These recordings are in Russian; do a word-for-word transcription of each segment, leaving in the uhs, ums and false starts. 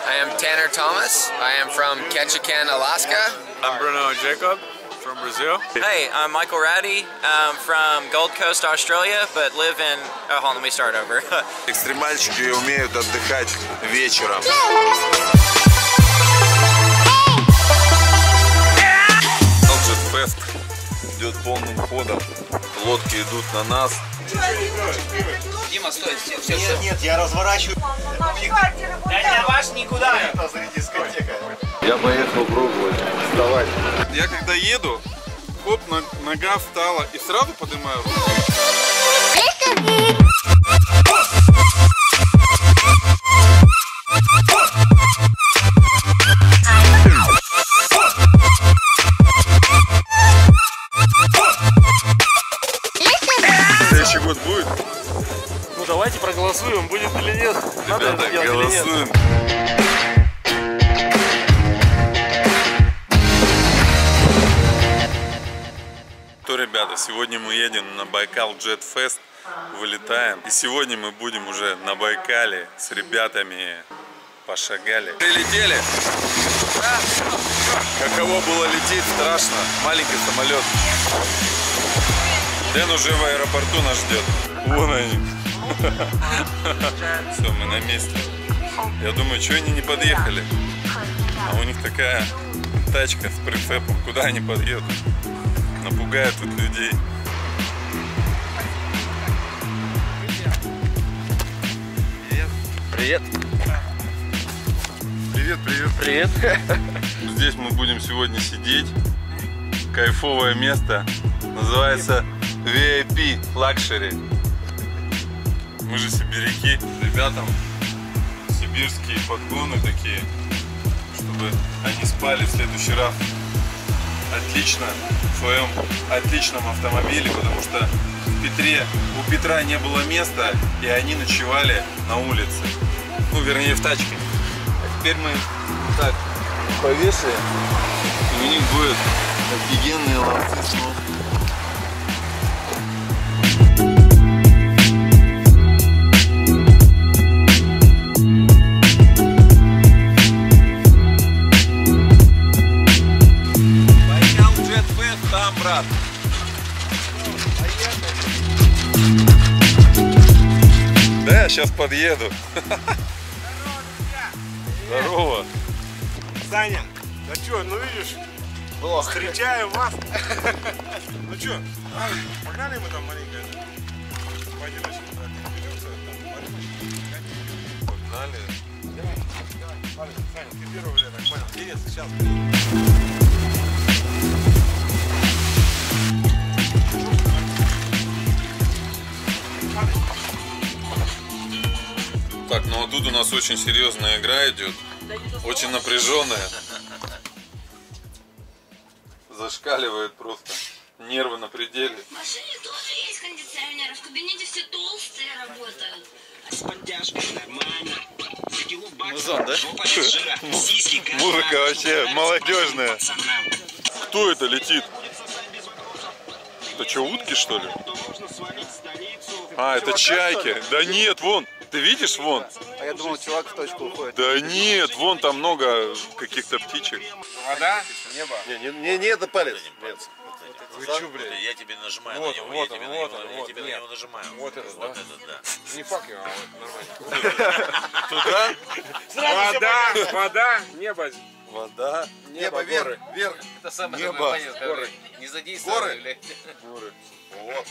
I am Tanner Thomas. I am from Ketchikan, Alaska. I'm Bruno Jacob from Brazil. Hey, I'm Michael Ratty. I'm from Gold Coast, Australia, but live in... Oh, hold on, let me start over. Экстремальщики умеют отдыхать вечером. Джетфест идет полным ходом. Лодки идут на нас. Дима, стой, все, все, Нет, нет, я разворачиваю. Да не ваш никуда. Это зря дискотека. Я поехал пробовать. Вставать. Я когда еду, хоп, нога встала и сразу поднимаю руку. Следующий год будет? Ну давайте проголосуем, будет или нет. Надо Ребята, это делать или нет. голосуем. То, ребята, сегодня мы едем на Байкал Джетфест, вылетаем. И сегодня мы будем уже на Байкале с ребятами. Пошагали. Прилетели. Каково было лететь, страшно. Маленький самолет. Дэн уже в аэропорту нас ждет. Вон они. Все, мы на месте. Я думаю, что они не подъехали. А у них такая тачка с прицепом. Куда они подъедут? Напугают тут людей. Привет. Привет, привет. Привет. Здесь мы будем сегодня сидеть. Кайфовое место. Называется ви ай пи Luxury. Мы же сибиряки. Ребятам сибирские подгоны такие, чтобы они спали в следующий раз отлично в своем отличном автомобиле, потому что в Петре, у Петра не было места, и они ночевали на улице. Ну, вернее, в тачке. А теперь мы так повесаем, и у них будет офигенные ловцы снов. Байкал Джетфест там, брат. Да, я сейчас подъеду. Здорово. Саня, да что, ну видишь, встречаем вас. Ну что, погнали мы там маленько поодиночке беремся, там, Погнали. Давай, Саня, ты первый, я так понял. Привет, сейчас. Так, ну а тут у нас очень серьезная игра идет. Очень напряженная. Зашкаливает просто. Нервы на пределе. В машине тоже есть кондиционер, в кабинете все толстые работают. А с подтяжкой нормально. Музон, да? Музыка вообще молодежная. Кто это летит? Это что, утки, что ли? А, это чайки. Да нет, вон. Ты видишь, вон? А я думал, чувак в точку уходит. Да нет, вон там много каких-то птичек. Вода, небо. Не, не, не, не это палец. Нет. Вы что, блядь? Я тебе нажимаю Вот, на него, вот я он, тебе, на, вот него, он, я вот, тебе нет. на него нажимаю. Вот этот, вот да? этот, да. Не фак его, а вот нормально. Туда? Вода, вода, небо. Вода. Небо, вверх, вверх. Это самое Небо. такое понятно, горы. Не задействованы, Горы. блядь. Горы. Вот.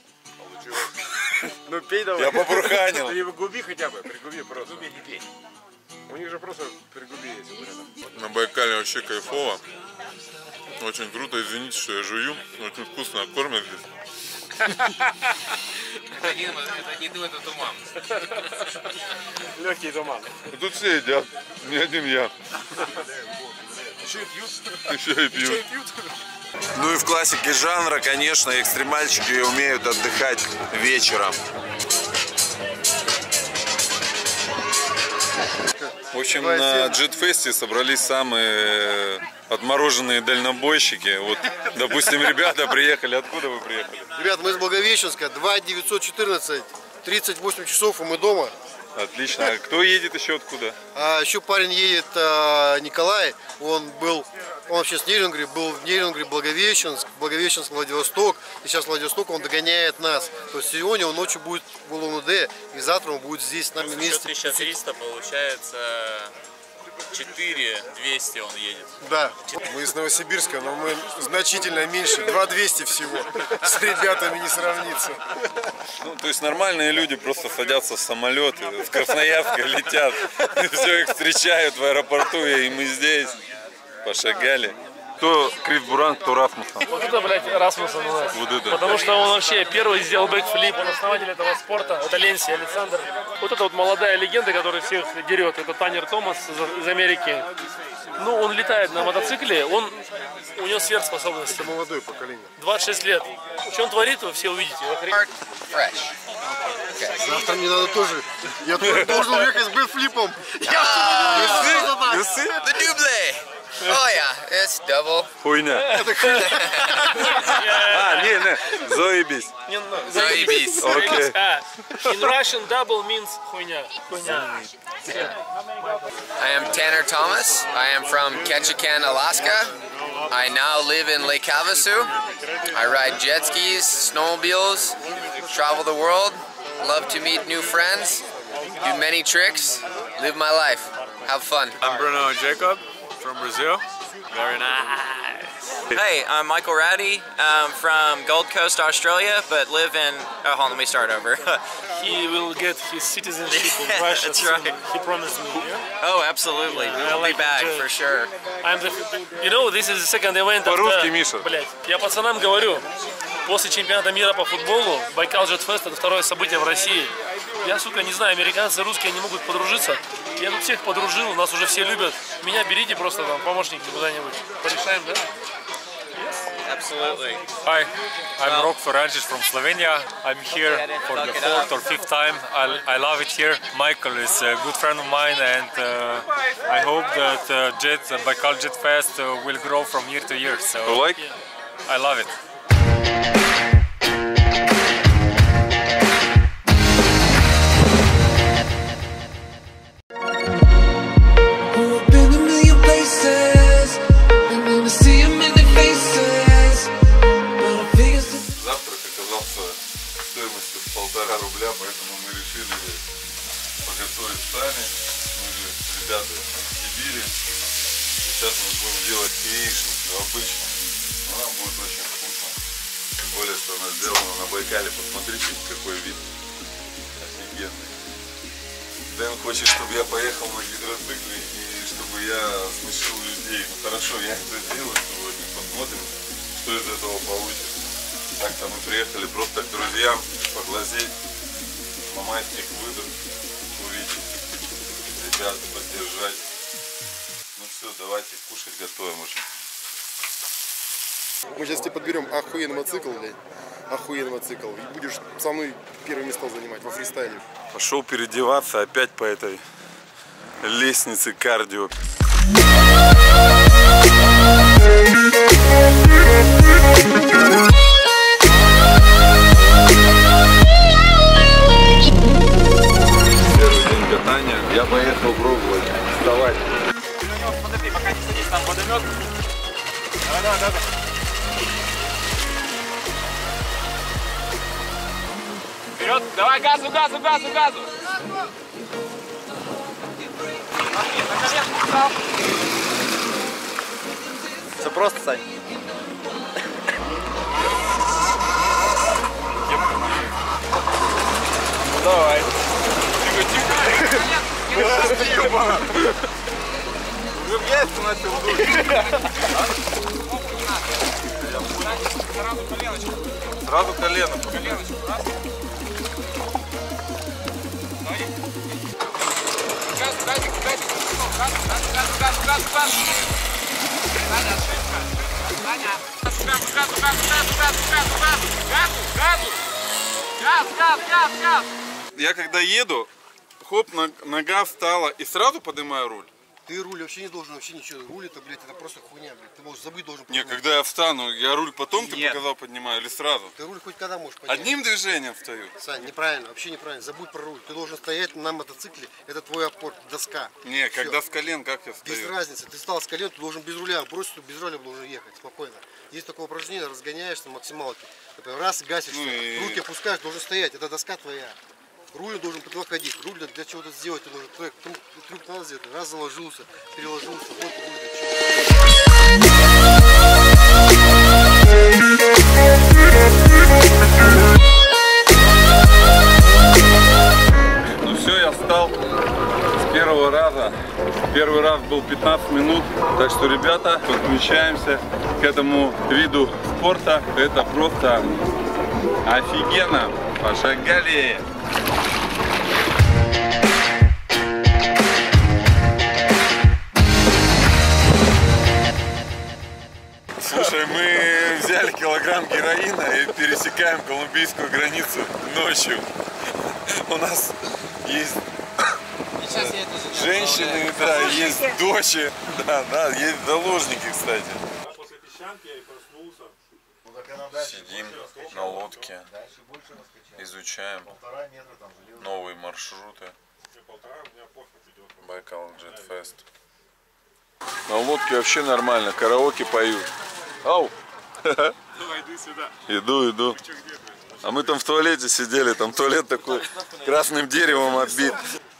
Ну пей давай. Я побурханил. Пригуби хотя бы, пригуби просто. Пригуби, не пей. У них же просто пригуби есть. На Байкале вообще кайфово. Очень круто, извините, что я жую. Очень вкусно кормят здесь. Это не, это не ты, это туман. Легкий туман. И тут все едят, не один я. Еще и пьют. Еще и пьют. Ну и в классике жанра, конечно, экстремальщики умеют отдыхать вечером. В общем, на Джетфесте собрались самые отмороженные дальнобойщики. Вот, допустим, ребята приехали. Откуда вы приехали? Ребят, мы из Благовещенска. два девятьсот четырнадцать, тридцать восемь часов, и мы дома. Отлично. А кто едет еще откуда? А еще парень едет, а, Николай, он был, он вообще с Нерюнгри, был в Нерюнгри, Благовещенск, Благовещенск, Владивосток, и сейчас Владивосток он догоняет нас. То есть сегодня он ночью будет в Улан-Удэ, и завтра он будет здесь с нами вместе. тысяча триста получается четыре двести он едет. Да, мы из Новосибирска, но мы значительно меньше, два двести всего. С ребятами не сравнится. Ну, то есть нормальные люди просто садятся в самолет, с Красноярска летят, и все, их встречают в аэропорту, и мы здесь пошагали. Кто Крис Буран, кто Расмуссен? Вот это, блядь, Расмуссен у нас. Вот это. Потому что он вообще первый сделал бэкфлип, он основатель этого спорта. Это Ленси Александр. Вот это вот молодая легенда, которая всех дерет. Это Танер Томас из, из Америки. Ну, он летает на мотоцикле, он, у него сверхспособности. Молодое поколение. двадцать шесть лет. Что он творит, вы все увидите. Завтра мне надо тоже. Я тоже должен уехать с бэкфлипом. Я The double. Oh yeah, it's double. Хуйня. А, не, не, заебись. Заебись. Окей. In Russian, double means хуйня. Хуйня. I am Tanner Thomas. I am from Ketchikan, Alaska. I now live in Lake Havasu. I ride jet skis, snowmobiles, travel the world, love to meet new friends, do many tricks, live my life, have fun. I'm Bruno Jacob from Brazil. Very nice. Hey, I'm Michael Ratty um, from Gold Coast, Australia, but live in. Oh, hold on, let me start over. He will get his citizenship in Russia. That's right. Soon. He promised me. Yeah? Oh, absolutely. We'll be back for sure. I'm the, you know, this is the second event. По-русски, Миша. Блять, я пацанам говорю, после чемпионата мира по футболу Байкал Джет Фест это второе событие в России. Я, сука, не знаю, американцы, русские не могут подружиться. Я тут всех подружил, нас уже все любят. Меня берите просто там помощники куда-нибудь. Порешаем, да? Absolutely. Hi, I'm Rok Foragic from Slovenia. I'm here for the fourth or fifth time. I, I love it here. Michael is a good friend of mine, and uh, I hope that uh, Jet, uh, Baikal Jet Fest uh, will grow from year to year. So You like? I love it. Завтрак оказался стоимостью в полтора рубля, поэтому мы решили поготовить сами. Мы же ребята из Сибири. Сейчас мы будем делать яичницу обычно. Но она будет очень вкусно. Тем более, что она сделана на Байкале. Посмотрите, какой вид. Офигенный. Дэн хочет, чтобы я поехал на гидроцикле и чтобы я смешил людей. Ну хорошо, я это сделаю сегодня. Посмотрим, что из этого получится. Так-то мы приехали просто к друзьям поглазеть, сломать их выдох, увидеть, ребят поддержать. Ну все, давайте кушать готовим уже. Мы сейчас тебе подберем охуенный мотоцикл, блядь. Охуенный мотоцикл. И будешь со мной первое место занимать во фристайле. Пошел переодеваться опять по этой лестнице кардио. Первый день катания. Я поехал пробовать вставать. Подожди, пока не садись, там водомет. Давай, давай, давай. Вперед, давай газу, газу, газу, газу. Все просто, Сань. Ну давай. Яйца начал дуть. Сразу коленом. Я когда еду, хоп, нога встала и сразу поднимаю руль. Ты руль вообще не должен, вообще ничего. Руль это, блядь, это просто хуйня, блядь. Ты можешь забыть должен. Не, когда я встану, я руль потом ты Нет. показал поднимаю или сразу? Ты руль хоть когда можешь поднять. Одним движением встаю. Сань, неправильно, вообще неправильно. Забудь про руль. Ты должен стоять на мотоцикле. Это твой опор, доска. Не, Всё. когда с колен, как я Без встаю? разницы. Ты встал с колен, ты должен без руля. Бросить, без руля должен ехать спокойно. Есть такое упражнение, разгоняешься максималки. Например, раз, гасишь, Ну и- руки опускаешь, должен стоять. Это доска твоя. Руль должен подходить. Руль для чего-то сделать, ты должен трек, трюк надо сделать. Раз заложился, переложился, вот руль для чего. Ну все, я встал с первого раза. Первый раз был пятнадцать минут. Так что, ребята, подключаемся к этому виду спорта. Это просто офигенно. Пошагали! Слушай, мы взяли килограмм героина и пересекаем колумбийскую границу ночью. У нас есть женщины, да, есть дочери, да, да, есть заложники, кстати. Сидим на лодке, изучаем новые маршруты. Байкал Джет Фест. На лодке вообще нормально, караоке поют. Ау! Иди сюда. Иду, иду. А мы там в туалете сидели, там туалет такой красным деревом оббит.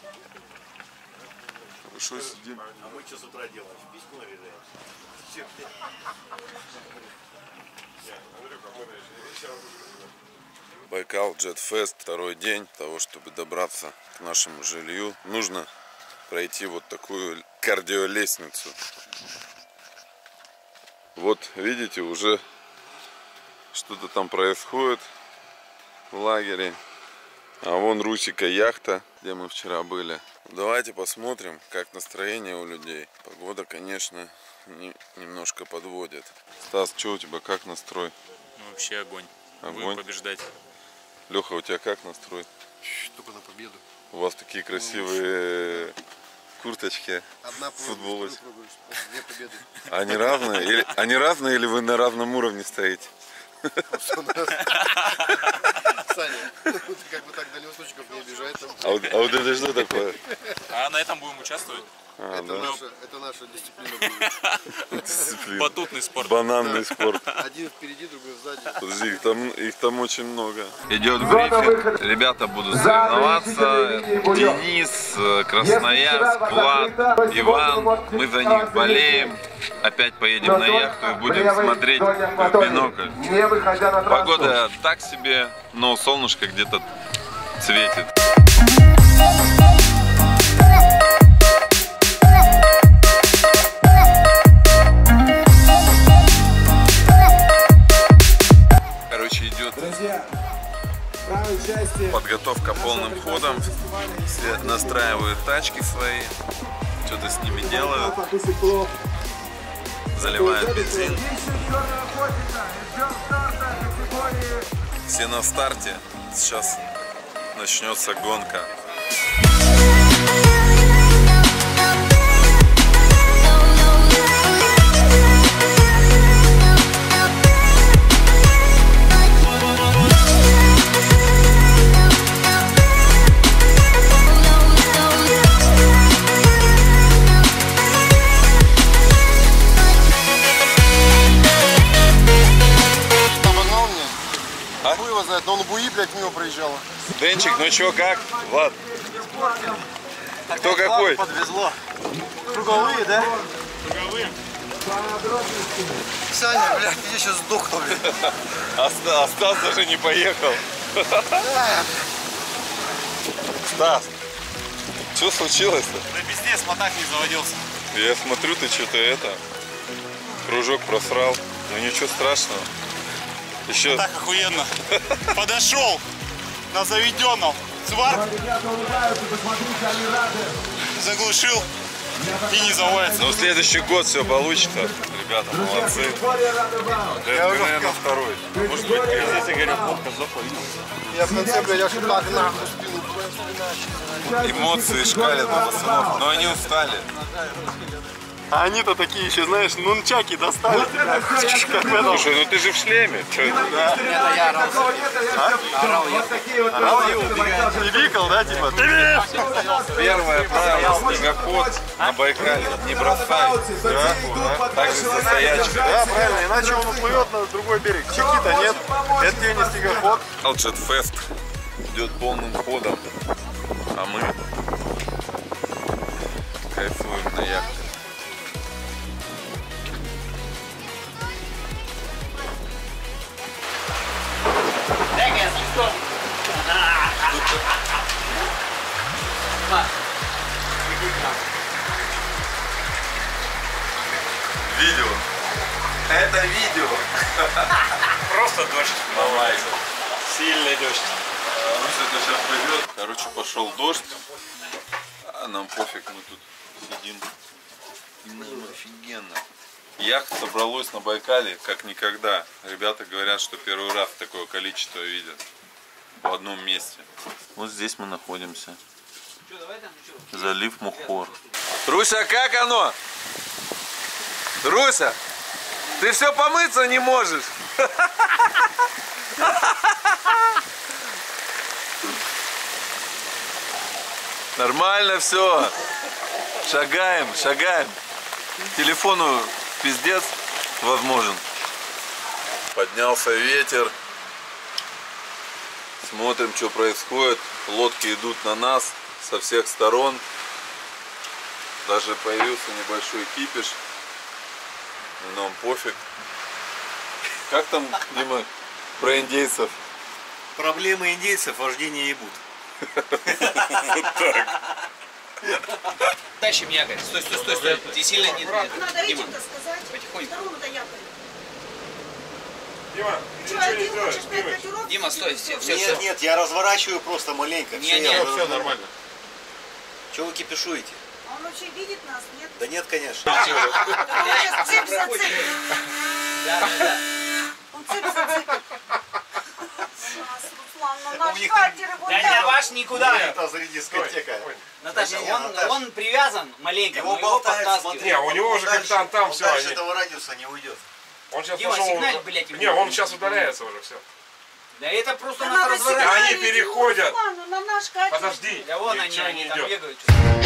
Хорошо сидим. А мы что с утра делаем? Письку нарезаем. Байкал Джет Фест, второй день того, чтобы добраться к нашему жилью. Нужно пройти вот такую кардиолестницу. Вот видите, уже что-то там происходит в лагере. А вон Русика яхта, где мы вчера были. Давайте посмотрим, как настроение у людей. Погода, конечно, не, немножко подводит. Стас, что у тебя, как настрой? Ну, вообще огонь. Огонь. Будем побеждать. Леха, у тебя как настрой? Только на победу. У вас такие красивые курточки, Одна футболочки. Две победы. Они разные? Или, они разные или вы на равном уровне стоите? Саня, ты как бы так дальносочков не обижай там. А вот, а вот это что такое? А на этом будем участвовать? А, Это, да? наша, это наша дисциплина будет. Дисциплина. Батутный спорт. Бананный спорт. Один впереди, другой сзади. Подожди, их там, их там очень много. Идет брифинг. Ребята будут соревноваться. Денис, Красноярск, Влад, Иван. Мы за них болеем. Опять поедем на яхту и будем смотреть в бинокль. Погода так себе, но солнышко где-то светит. Короче, идет подготовка полным ходом. Все настраивают тачки свои, что-то с ними делают, заливают бензин. Все на старте. Сейчас начнется гонка. Хуй его знает, но он буи, блядь, мимо проезжал. Денчик, ну чё, как? Влад? Кто какой? Подвезло. Круговые, да? Круговые. Саня, блядь, я сейчас сдохну, блядь. А Стас, Стас даже не поехал. Стас, что случилось-то? Да пиздец, мотак не заводился. Я смотрю, ты что-то это, кружок просрал. Ну ничего страшного. Еще... Так охуенно. Подошел на заведенном сварк, заглушил и не заводится. Но в следующий год все получится, Ребята молодцы. Я уже, наверное, второй. Может быть, здесь, я говорю, водка заходит. Я в конце, блядь, аж так нахуй спину. Эмоции шкалят на пацанов, но они устали. А они-то такие еще, знаешь, нунчаки достали. Слушай, ну ты же в шлеме. Что это? Да. Это я орал. А? Орал я. Орал я. И викал, да, типа? Первое правило, снегоход на Байкале не бросай. Да? Так же со стоячкой. Да, правильно, иначе он уплывет на другой берег. Чеки-то нет. Это тебе не снегоход. Алджетфест идет полным ходом, а мы кайфуем на яхте. Видео. Это видео. Просто дождь. Давай. Сильный дождь. Ну что это сейчас пойдет. Короче, пошел дождь. А нам пофиг, мы тут сидим. И нам офигенно. Яхт собралось на Байкале как никогда. Ребята говорят, что первый раз такое количество видят в одном месте. Вот здесь мы находимся. Залив Мухор. Руся, как оно? Руся, ты все помыться не можешь. Нормально все. Шагаем, шагаем. Телефону пиздец возможен. Поднялся ветер. Смотрим, что происходит. Лодки идут на нас со всех сторон. Даже появился небольшой кипиш. Но нам пофиг. Как там, Дима, про индейцев? Проблемы индейцев вождение ебут. Дальше якорь. Стой, стой, стой, стой. Ты сильно не... Надо Дима, этим-то сказать. потихоньку. Второму-то якорь. Дима, ты что, один хочешь пять котировок? Дима, стой, все, все, Нет, все. нет, я разворачиваю просто маленько. Не, все, не, я все нормально. Чего вы кипишуете? А он вообще видит нас, нет? Да нет, конечно. Он сейчас цепь зацепит. Да, да, да. Он цепь зацепит. Руслан, ну наш катер его Да не, ваш никуда. Это среди дискотека. Наташа, Не, не, он, Наташа. он привязан маленько, Его мы его болтает, подтаскиваем. смотри. Не, у него Он уже дальше- капитан там, он все, дальше они- этого радиуса не уйдет. Он сейчас Дима, пошел. сигналь, блядь, ему. Не, он сейчас удаляется уже, все. Да это просто Да нас надо разворачивает. Они сигналить, переходят. Руслан, ну на наш катер. Подожди. Да вон они, ничего они не там идет. бегают.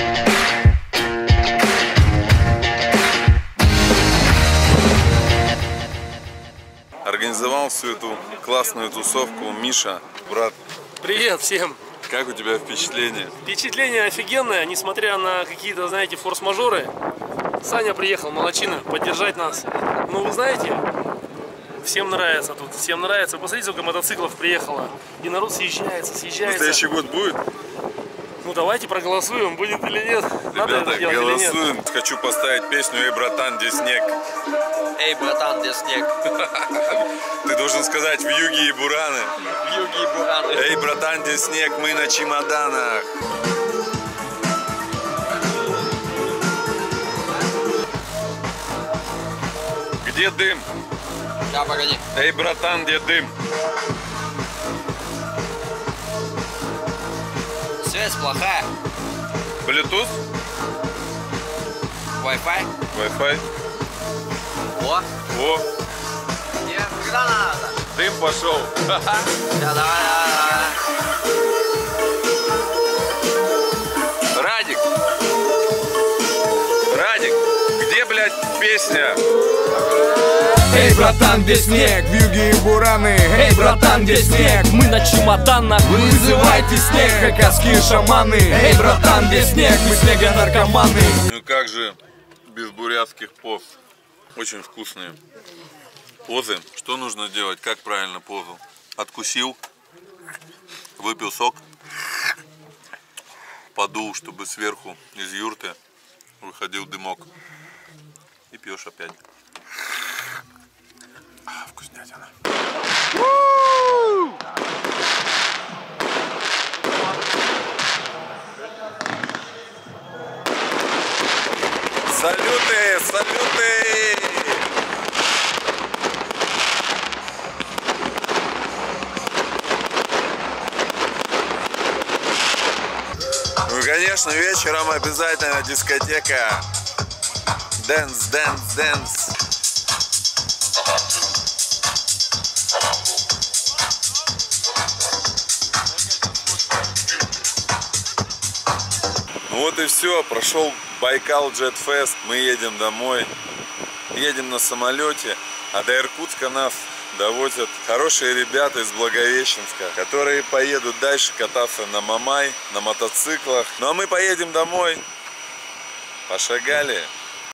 Организовал всю эту классную тусовку Миша, брат. Привет всем! Как у тебя впечатление? Впечатление офигенное, несмотря на какие-то, знаете, форс-мажоры. Саня приехал, молодчина, поддержать нас. Ну, вы знаете, всем нравится тут, всем нравится. Посмотрите, сколько мотоциклов приехало. И народ съезжается, съезжается. Следующий год будет? Ну, давайте проголосуем, будет или нет. Надо Ребята, это делать или нет. голосуем. Хочу поставить песню «Эй, братан, где снег?» Эй, братан, где снег? Ты должен сказать «Вьюги и бураны». Вьюги и бураны. Эй, братан, где снег? Мы на чемоданах. Где дым? Да, погоди. Эй, братан, где дым? Связь плохая. Bluetooth? Wi-Fi. Wi-Fi? О. О, Нет, куда надо? дым пошел. Да, давай, давай, давай. Радик! Радик, где, блядь, песня? Эй, братан, где снег? Вьюги и бураны. Эй, братан, где снег? Мы на чемоданах. Вызывайте снег, хакасские шаманы. Эй, братан, где снег? Мы снегонаркоманы. Ну как же без бурятских поз? Очень вкусные позы. Что нужно делать? Как правильно позу? Откусил, выпил сок, подул, чтобы сверху из юрты выходил дымок. И пьешь опять. А, вкуснятина. Салюты, салюты! конечно, вечером обязательно дискотека. Дэнс, дэнс, дэнс. Ну вот и все, прошел Байкал Jet Fest, мы едем домой, едем на самолете, а до Иркутска нас довозят хорошие ребята из Благовещенска, которые поедут дальше кататься на Мамай, на мотоциклах. Ну а мы поедем домой, пошагали.